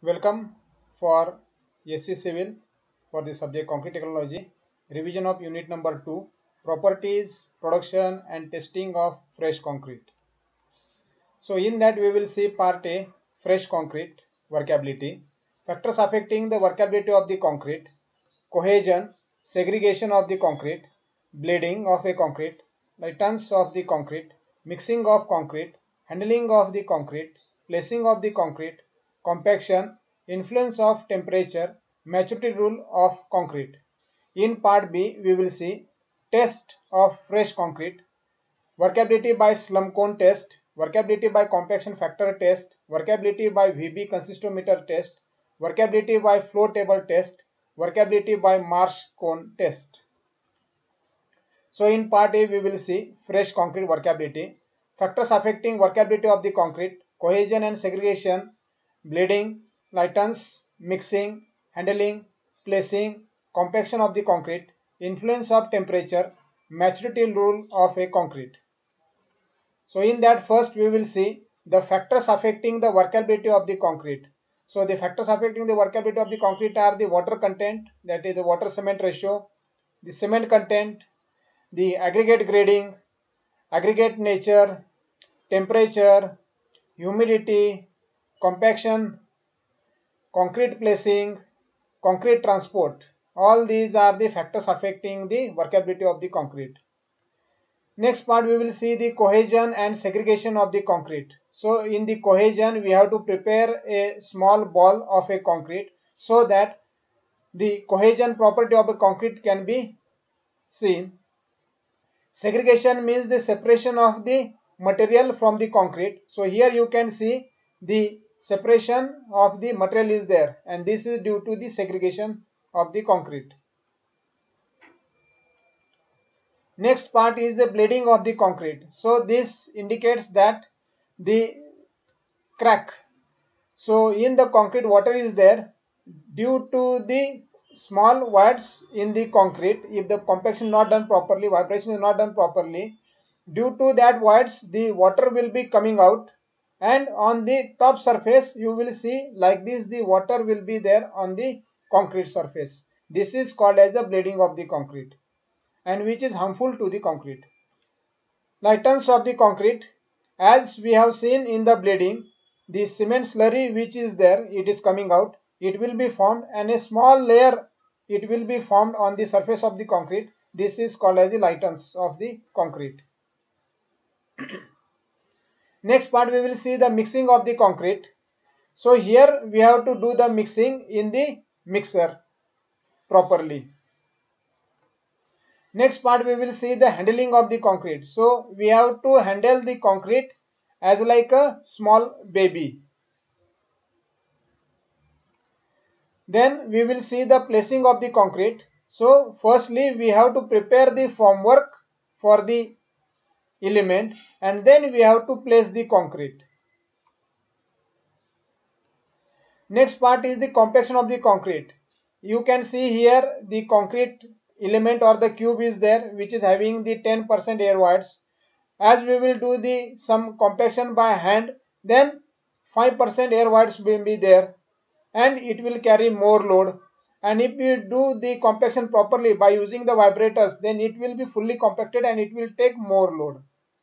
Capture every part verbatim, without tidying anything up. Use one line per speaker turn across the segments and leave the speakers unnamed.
Welcome for S C Civil for the subject Concrete Technology. Revision of unit number two, Properties, Production and Testing of Fresh Concrete. So in that we will see part A, Fresh Concrete, Workability, Factors affecting the workability of the concrete, Cohesion, Segregation of the concrete, Bleeding of a concrete, Lightness of the concrete, Mixing of concrete, Handling of the concrete, Placing of the concrete, Compaction, Influence of temperature, Maturity rule of concrete. In part B we will see Test of fresh concrete, Workability by slump cone test, workability by compaction factor test, workability by V B consistometer test, workability by flow table test, workability by marsh cone test. So in part A we will see fresh concrete workability, factors affecting workability of the concrete, cohesion and segregation, bleeding, lightness, mixing, handling, placing, compaction of the concrete, influence of temperature, maturity rule of a concrete. So in that first we will see the factors affecting the workability of the concrete. So the factors affecting the workability of the concrete are the water content, that is the water cement ratio, the cement content, the aggregate grading, aggregate nature, temperature, humidity, compaction, concrete placing, concrete transport. All these are the factors affecting the workability of the concrete. Next part we will see the cohesion and segregation of the concrete. So in the cohesion we have to prepare a small ball of a concrete so that the cohesion property of a concrete can be seen. Segregation means the separation of the material from the concrete. So here you can see the separation of the material is there, and this is due to the segregation of the concrete. Next part is the bleeding of the concrete. So this indicates that the crack. So in the concrete water is there due to the small voids in the concrete. If the compaction is not done properly, vibration is not done properly, due to that voids the water will be coming out, and on the top surface you will see like this the water will be there on the concrete surface. This is called as the bleeding of the concrete, and which is harmful to the concrete. Lightness of the concrete, as we have seen in the bleeding, the cement slurry which is there, it is coming out, it will be formed, and a small layer it will be formed on the surface of the concrete. This is called as the lightness of the concrete. Next part we will see the mixing of the concrete. So here we have to do the mixing in the mixer properly. Next part we will see the handling of the concrete. So we have to handle the concrete as like a small baby. Then we will see the placing of the concrete. So firstly we have to prepare the formwork for the element, and then we have to place the concrete. Next part is the compaction of the concrete. You can see here the concrete element or the cube is there, which is having the ten percent air voids. As we will do the some compaction by hand, then five percent air voids will be there, and it will carry more load. And if we do the compaction properly by using the vibrators, then it will be fully compacted and it will take more load.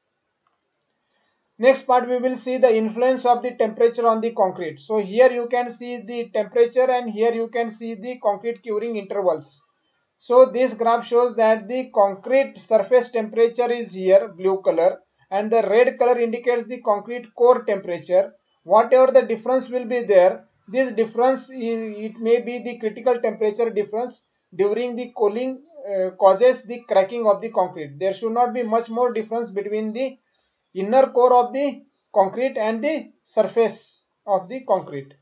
Next part we will see the influence of the temperature on the concrete. So here you can see the temperature, and here you can see the concrete curing intervals. So this graph shows that the concrete surface temperature is here blue color, and the red color indicates the concrete core temperature. Whatever the difference will be there, this difference is, it may be the critical temperature difference during the cooling uh, causes the cracking of the concrete. There should not be much more difference between the inner core of the concrete and the surface of the concrete.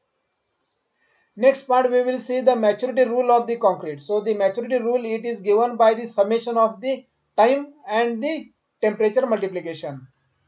Next part we will see the maturity rule of the concrete. So the maturity rule, it is given by the summation of the time and the temperature multiplication.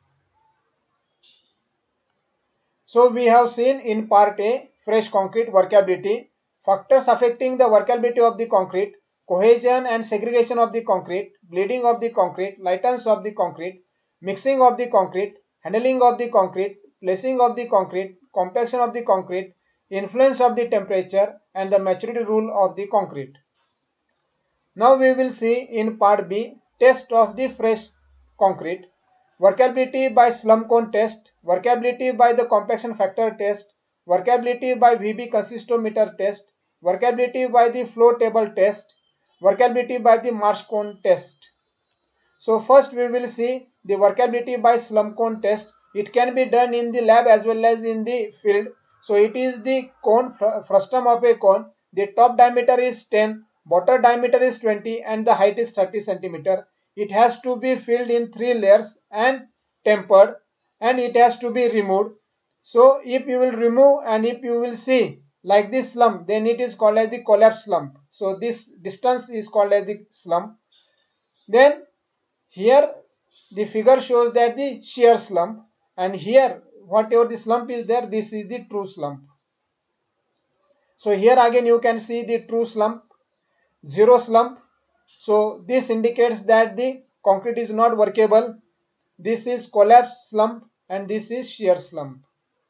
So we have seen in part A fresh concrete workability, factors affecting the workability of the concrete, cohesion and segregation of the concrete, bleeding of the concrete, lightness of the concrete, mixing of the concrete, handling of the concrete, placing of the concrete, compaction of the concrete, influence of the temperature, and the maturity rule of the concrete. Now we will see in part B, test of the fresh concrete, workability by slump cone test, workability by the compaction factor test, workability by V B consistometer test, workability by the flow table test, workability by the marsh cone test. So first we will see the workability by slump cone test. It can be done in the lab as well as in the field. So it is the cone, frustum of a cone. The top diameter is ten, bottom diameter is twenty, and the height is thirty centimeter. It has to be filled in three layers and tempered, and it has to be removed. So if you will remove and if you will see like this slump, then it is called as the collapse slump. So this distance is called as the slump. Then here the figure shows that the shear slump, and here whatever the slump is there, this is the true slump. So here again you can see the true slump, zero slump. So this indicates that the concrete is not workable. This is collapse slump and this is shear slump.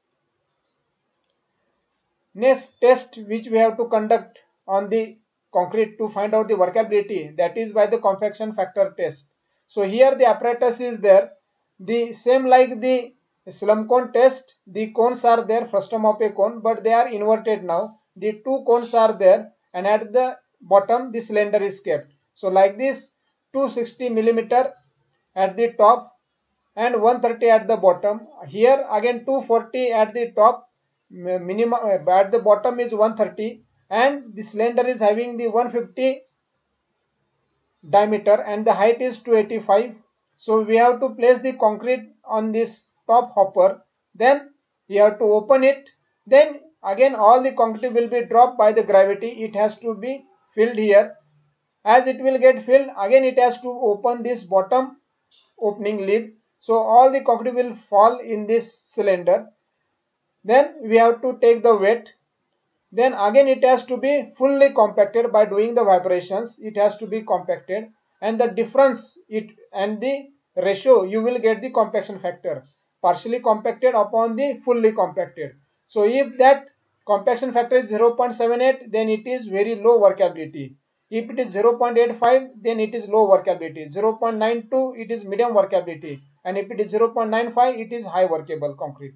Next test which we have to conduct on the concrete to find out the workability, that is by the compaction factor test. So here the apparatus is there, the same like the slump cone test, the cones are there, frustum of a cone, but they are inverted now. The two cones are there and at the bottom the cylinder is kept. So like this, two hundred sixty millimeter at the top and one hundred thirty at the bottom. Here again two hundred forty at the top, minimum at the bottom is one hundred thirty, and the cylinder is having the one hundred fifty diameter and the height is two hundred eighty-five. So we have to place the concrete on this top hopper, then we have to open it, then again all the concrete will be dropped by the gravity. It has to be filled here. As it will get filled, again it has to open this bottom opening lid, so all the concrete will fall in this cylinder. Then we have to take the weight, then again it has to be fully compacted by doing the vibrations. It has to be compacted, and the difference it and the ratio you will get the compaction factor, partially compacted upon the fully compacted. So if that compaction factor is zero point seven eight, then it is very low workability. If it is zero point eight five, then it is low workability. zero point nine two, it is medium workability, and if it is zero point nine five, it is high workable concrete.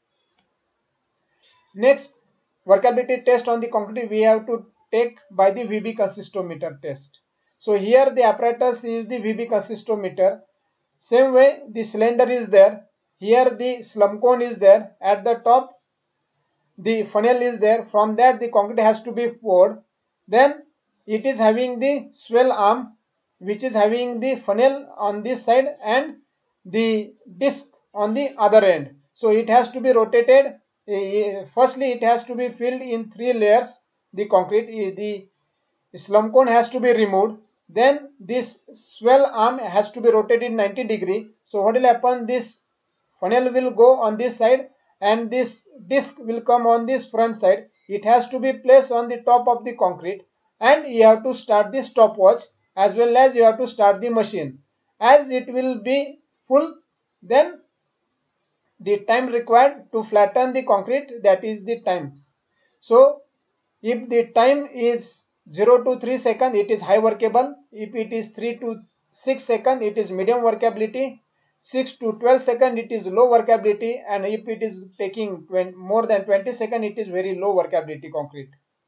Next workability test on the concrete we have to take by the V B consistometer test. So here the apparatus is the V B consistometer. Same way the cylinder is there. Here the slump cone is there. At the top the funnel is there. From that the concrete has to be poured. Then it is having the swell arm which is having the funnel on this side and the disc on the other end. So it has to be rotated. Firstly it has to be filled in three layers, the concrete. The slump cone has to be removed, then this swell arm has to be rotated ninety degree. So what will happen, this funnel will go on this side and this disc will come on this front side. It has to be placed on the top of the concrete, and you have to start the stopwatch as well as you have to start the machine. As it will be full, then the time required to flatten the concrete, that is the time. So if the time is zero to three seconds, it is high workable. If it is three to six seconds, it is medium workability. six to twelve seconds, it is low workability, and if it is taking more than twenty seconds, it is very low workability concrete.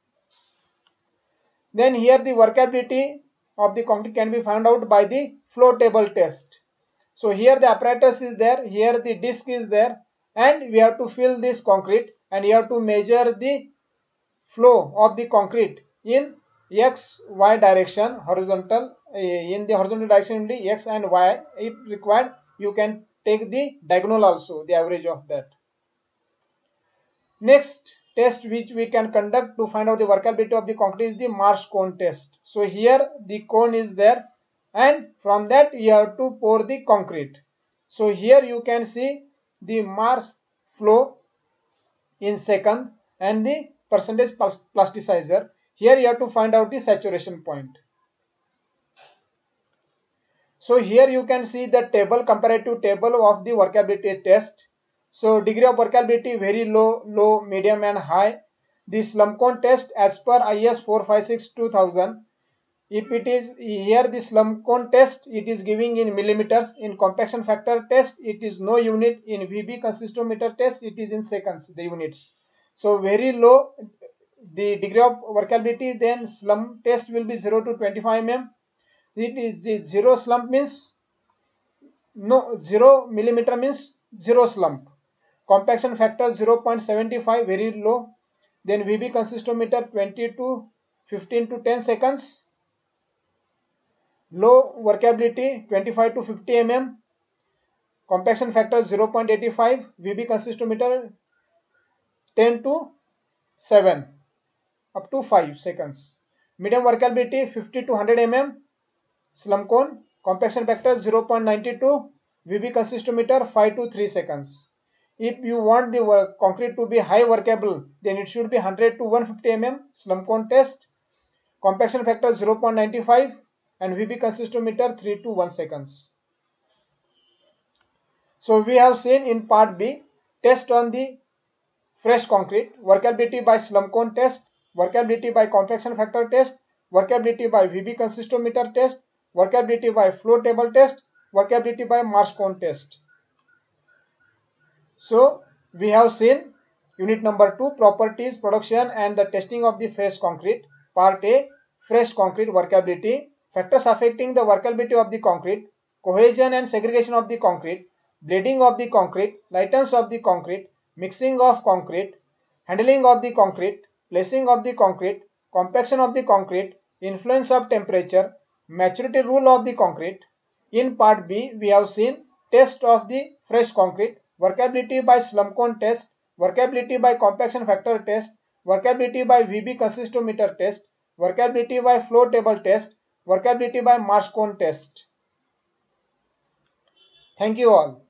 Then here the workability of the concrete can be found out by the flow table test. So here the apparatus is there, here the disc is there, and we have to fill this concrete, and you have to measure the flow of the concrete in x y direction, horizontal. In the horizontal direction only x and y. If required, you can take the diagonal also, the average of that. Next test which we can conduct to find out the workability of the concrete is the marsh cone test. So here the cone is there, and from that you have to pour the concrete. So here you can see the mass flow in second and the percentage plasticizer. Here you have to find out the saturation point. So here you can see the table, comparative table of the workability test. So degree of workability very low, low, medium and high. the slump cone test as per I S four fifty-six two thousand. If it is here the slump cone test, it is giving in millimeters. In compaction factor test, it is no unit. In V B consistometer test, it is in seconds, the units. So very low the degree of workability, then slump test will be zero to twenty-five millimeters. It is zero slump means no, zero millimeter means zero slump. Compaction factor zero point seven five, very low. Then V B consistometer twenty to fifteen to ten seconds. Low workability twenty-five to fifty millimeters. Compaction factor zero point eight five. V B consistometer ten to seven up to five seconds. Medium workability fifty to one hundred millimeters. Slump cone. Compaction factor zero point nine two. V B consistometer five to three seconds. If you want the work, concrete to be high workable, then it should be one hundred to one hundred fifty millimeters. Slump cone test. Compaction factor zero point nine five and V B consistometer three to one seconds. So we have seen in part B, test on the fresh concrete, workability by slump cone test, workability by compaction factor test, workability by V B consistometer test, workability by flow table test, workability by marsh cone test. So we have seen unit number two, properties, production and the testing of the fresh concrete. Part A, fresh concrete workability, factors affecting the workability of the concrete, cohesion and segregation of the concrete, bleeding of the concrete, lightness of the concrete, mixing of concrete, handling of the concrete, placing of the concrete, compaction of the concrete, influence of temperature, maturity rule of the concrete. In part B, we have seen test of the fresh concrete, workability by slump cone test, workability by compaction factor test, workability by V B consistometer test, workability by flow table test, workability by marsh cone test. Thank you all.